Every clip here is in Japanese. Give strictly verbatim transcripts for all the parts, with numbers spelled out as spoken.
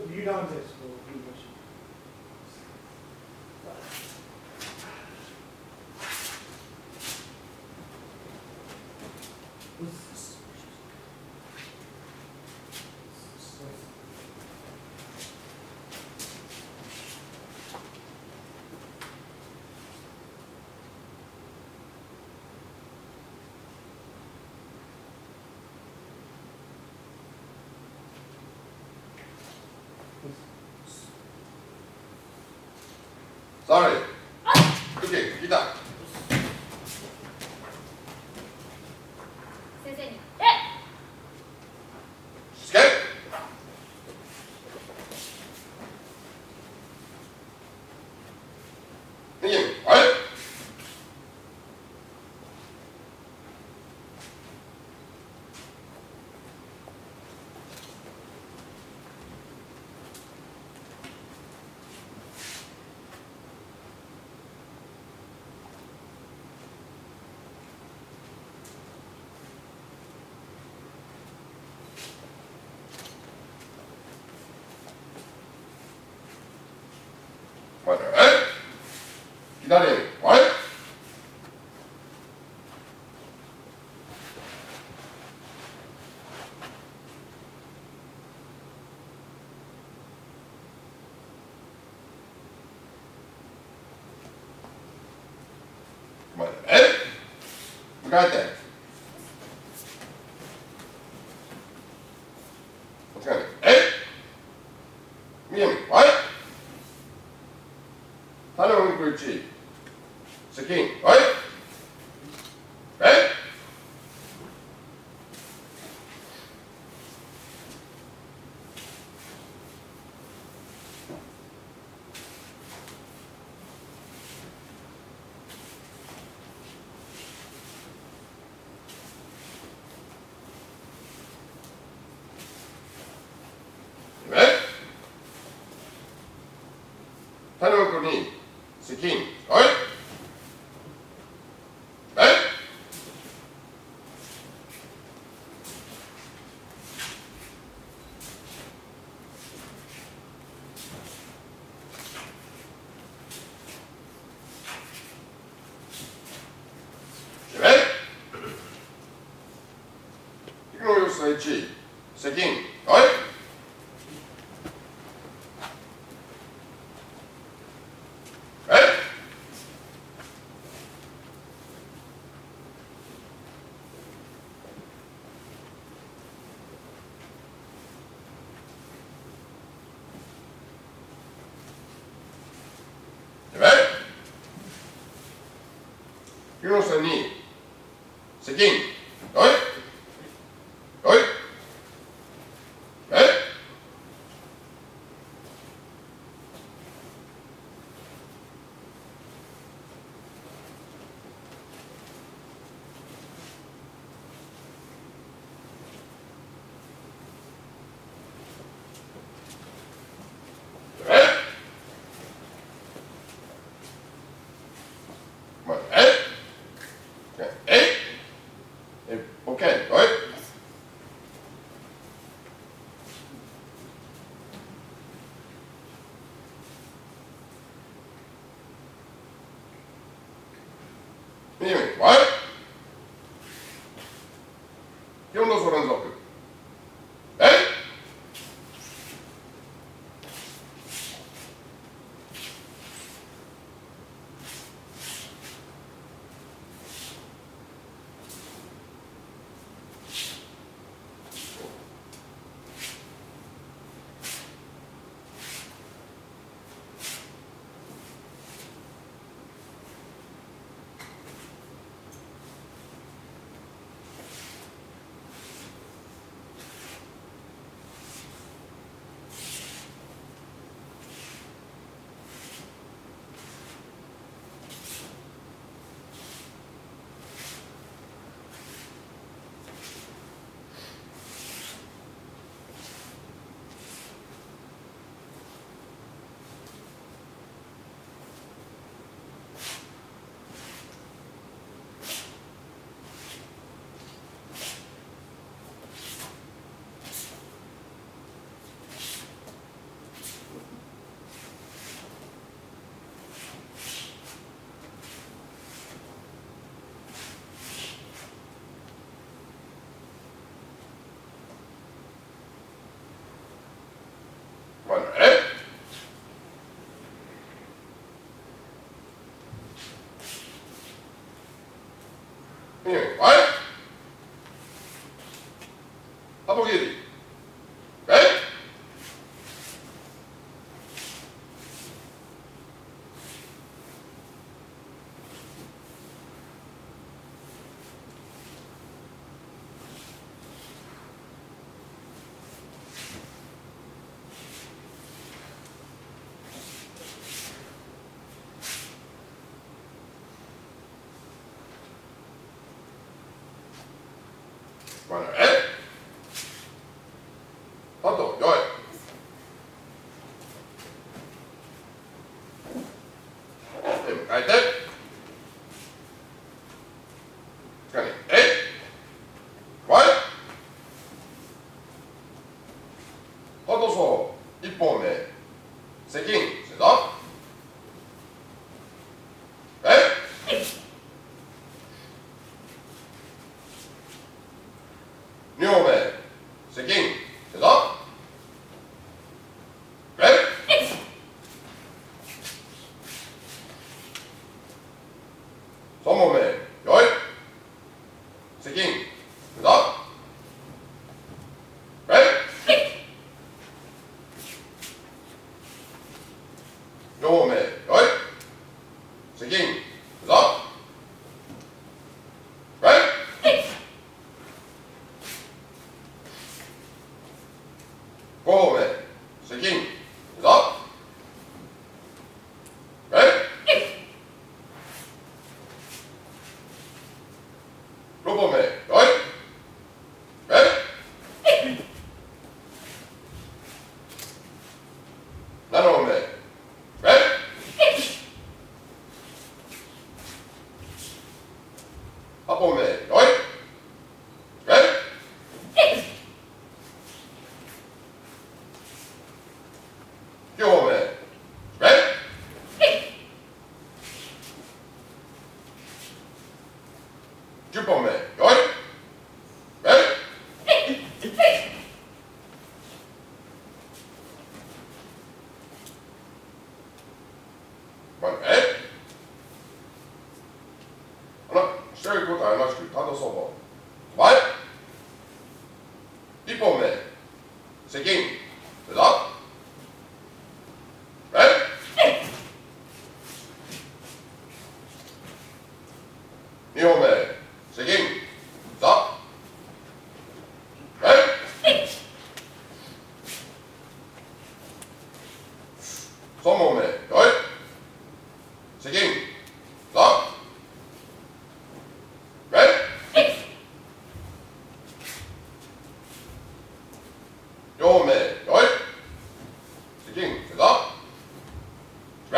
リーダーです。 Sorry. Okay, kita. 先生に。え。 Skip. Begin. Right. Right.左に。Right. Right. 迎えて。お疲れ。え。右に。Right. 種を抜くうち、接近、はい、え、え、種を抜くに、接近、はい、え、引くの様子がいち、接近、はい、え、引くの様子がに、接近、はい、はい、え、よん動作連続。えい。 真ん中へ。あと、よい。で、迎えて。つかに、えい。わい。あとそう、一本目。接近、せぞ。えい。二本目。接近、せぞ。さんぼんめ、よい。接近、せぞ。えい。よんぼんめ、よい。接近、せぞ。えい。ごぼんめ、接近、せぞ。えい。ろっぽんめ、よい。えい。ななぼんめ、えい。はっぽんめ、よい。えい。きゅうぼんめ、えい。じゅっぽんめ、よい。えい。まあ、えい。あら、白いことはなしく、ただそば。はい。一本目、接近、せぞ。えい。二本目、接近、せぞ。えい。三本目、よい。接近、せぞ。えい。よんほんめ、よい。接近、せぞ。えい。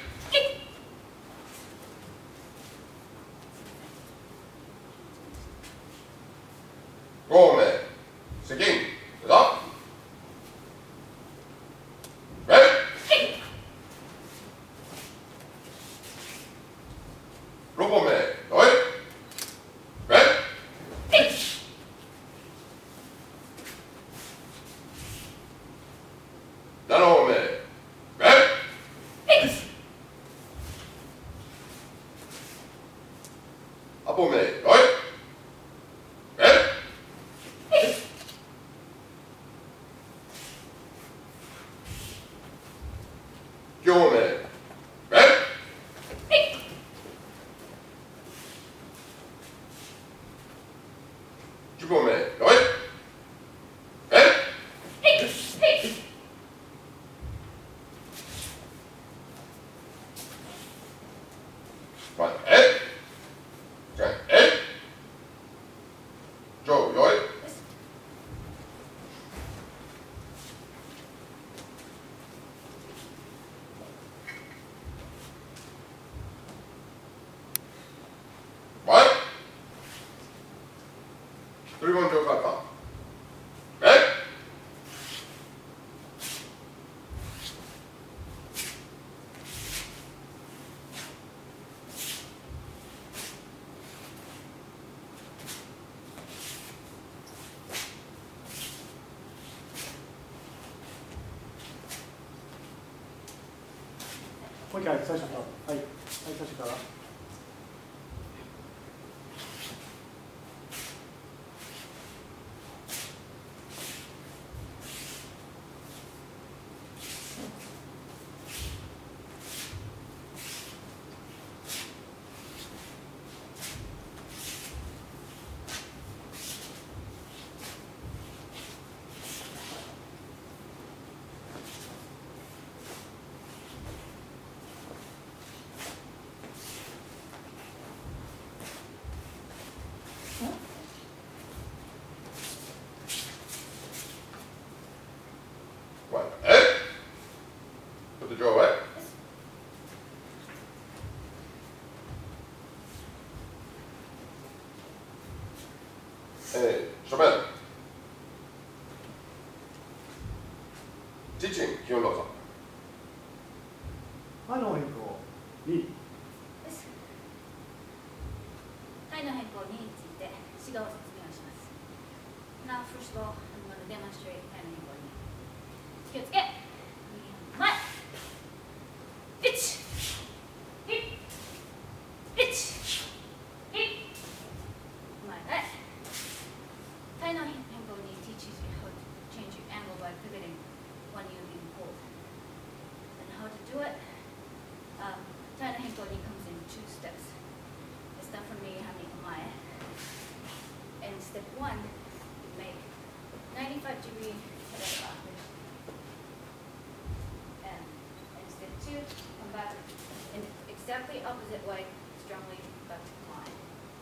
ごほんめ、接近、せぞ。えい。ろっぽんめ、よい。えい。ななほんめ、えい。はっぽんめ、よい。えい。きゅうほんめ、えい。じゅっぽんめ、よい。えい。まあ、えい。じゃあ、えい。じょう、よい。はい。取り込んでよかった。えい。 もう一回最初から。はい。はい、最初から。 Put the jaw away. Eh, 正面。Teaching 基本動作。 歯の変更に。 体の変更について指導を説明をします。Now, first of all, I'm going to demonstrate 体の変更に。気をつけ。前。いち。い。いち。い。前へ。体の変更に teaches you how to change your angle by pivoting when you're being pulled. And how to do it? Um, 体の変更に comes in two steps. It's done from me having my and step one, you make ninety-five degree and, and step two, come back in exactly opposite way, strongly back to climb.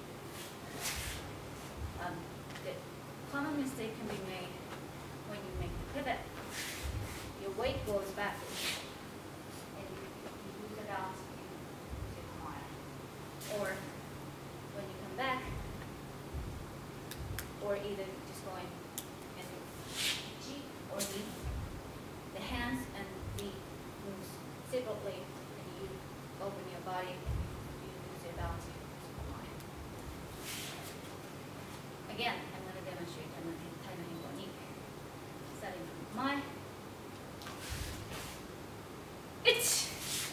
Um, the common mistake can be made when you make the pivot. Your weight goes back and you, you lose the balance to climb. Or when you come back, or either just going in cheek or knee, the hands and feet move separately, and you open your body, you lose your balance. Again, I'm going to demonstrate timeの変更に starting from my one,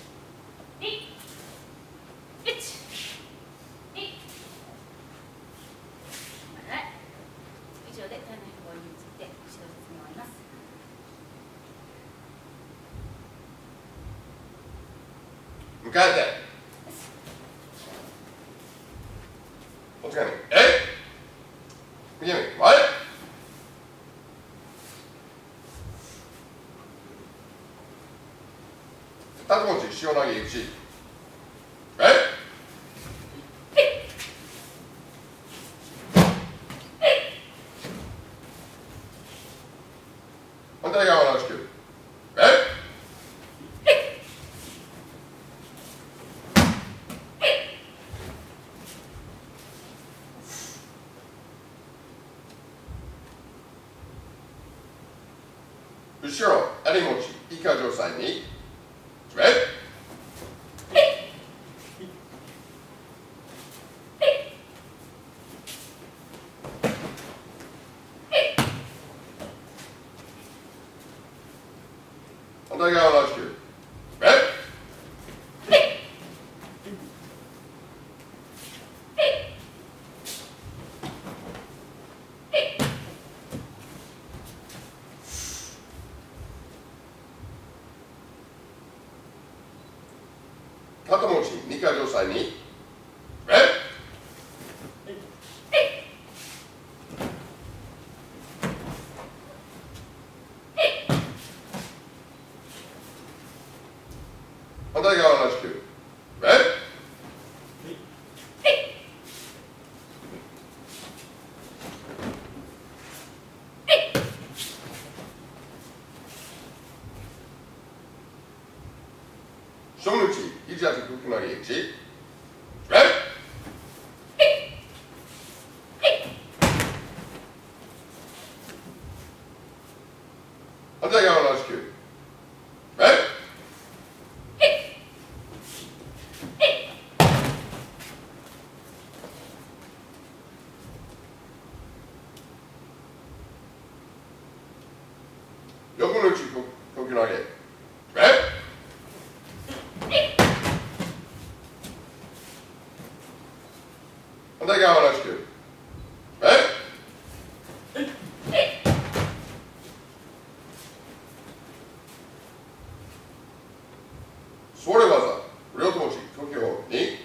two, 迎えて。こっち側に。えい。右目。前。二つ持ち、塩投げ、一。えい。反対側の地球。えい。後ろ、襟持ち、以下状態に、準備。反対側の地球。準備。肩持ち、二回状態に、準備。反対側の地球。準備。正面打ち、肘当て空気投げ、一。準備。反対側の地球。準備。横の打ち、呼吸投げ。準備。反対側の地球。準備。それ技、両手持ち、呼吸をに。準備。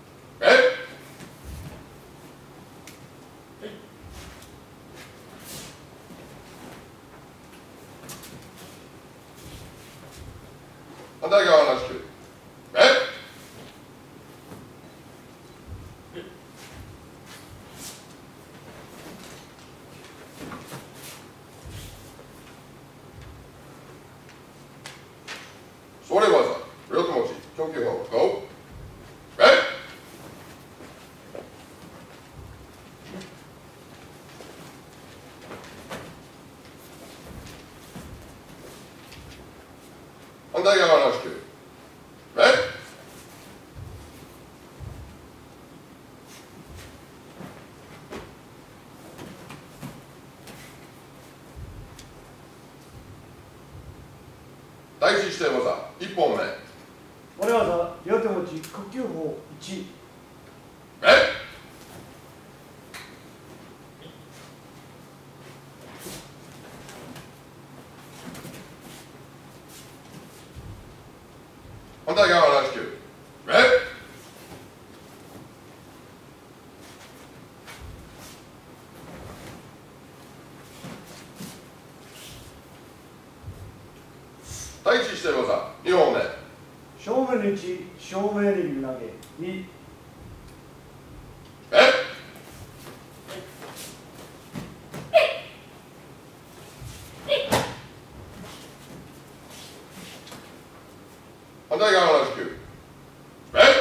反対側の地球。準備。そ反対側の支給。レッ第一指定技、一本目。 これ技、両手持ち、呼吸法いち。 レッ反対側の支給。レッ第一指定技、二本目。 正面にいち、正面に投げに。 レッ反対側の支給。レッ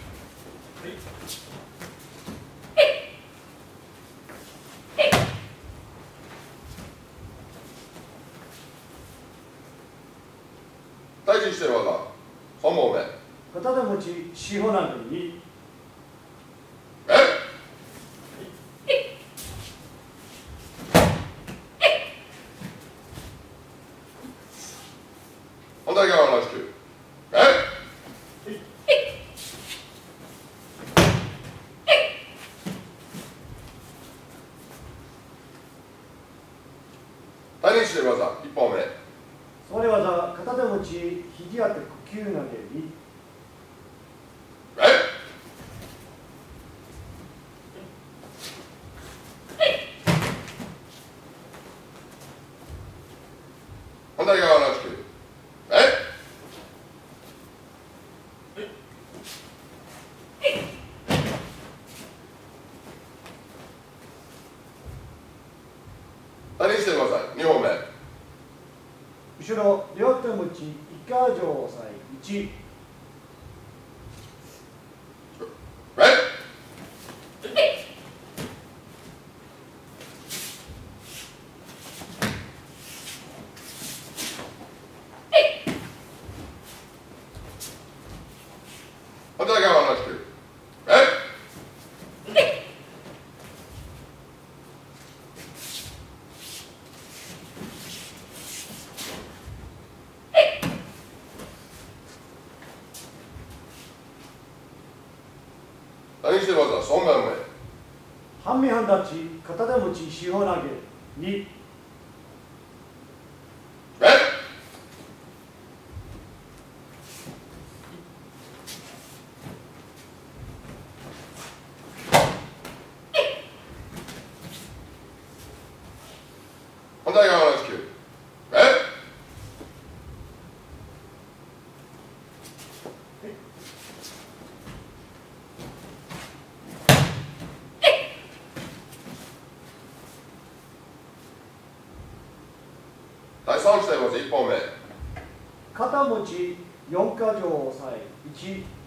第一指定技、三本目。 片手持ち、四方投げに。 レッ反対側の支給。レッ第二指定技、一本目。 それ技、片手持ち、肘当て呼吸投げに。 レッ反対側の支給。レッ第二指定技、二本目。 後ろ、両手持ち、以下上歳いち。 レッ反対側の支給。レッ第二指定技、三番目。 半身半立ち、片手持ち、四方投げに。 レッ反対側の支給。レッ第三指定技、一本目。 肩持ち、四か条歳いち。